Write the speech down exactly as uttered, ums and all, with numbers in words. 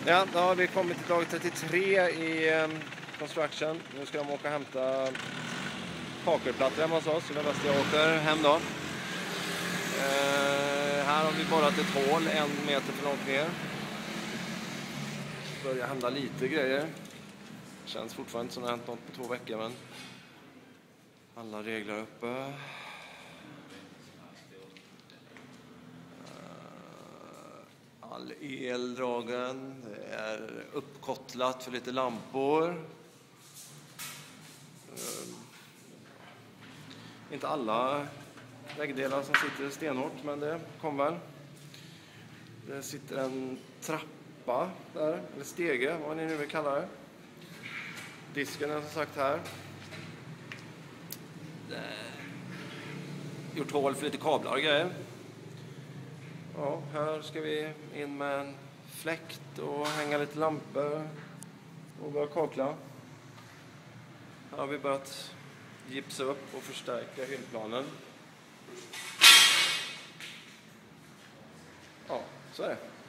Ja, då har vi kommit till dag trettiotre i um, construction. Nu ska de åka och hämta kakelplattor hemma hos oss. Så det är bäst jag åker hem då. Uh, här har vi borrat ett hål en meter för långt ner. Börjar hända lite grejer. Känns fortfarande inte som det har hänt något på två veckor, men alla regler uppe. All eldragen. Det är uppkopplat för lite lampor. Inte alla väggdelar som sitter stenhårt, men det kommer väl. Det sitter en trappa där, eller stege, vad ni nu vill kalla det. Disken är som sagt här. Gjort hål för lite kablar och grejer. Ja, här ska vi in med en fläkt och hänga lite lampor och börja kakla. Här har vi börjat gipsa upp och förstärka hyllplanen. Ja, så är det.